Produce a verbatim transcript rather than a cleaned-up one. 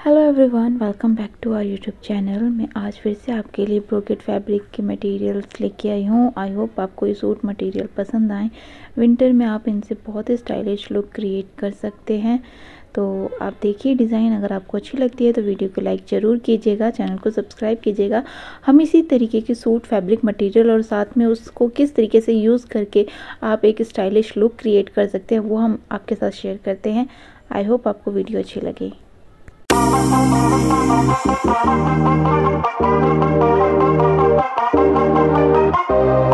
Hello everyone, welcome back to our YouTube channel. मैं आज फिर से आपके लिए ब्रोकेट फैब्रिक के मटेरियल्स लेके आई हूँ। आई होप आपको ये सूट मटेरियल पसंद आए। विंटर में आप इनसे बहुत ही स्टाइलिश लुक क्रिएट कर सकते हैं। तो आप देखिए डिज़ाइन, अगर आपको अच्छी लगती है तो वीडियो को लाइक ज़रूर कीजिएगा, चैनल को सब्सक्राइब कीजिएगा। हम इसी तरीके के सूट फैब्रिक मटेरियल और साथ में उसको किस तरीके से यूज़ करके आप एक स्टाइलिश लुक क्रिएट कर सकते हैं वो हम आपके साथ शेयर करते हैं। आई होप आपको वीडियो अच्छी लगे। Thank you.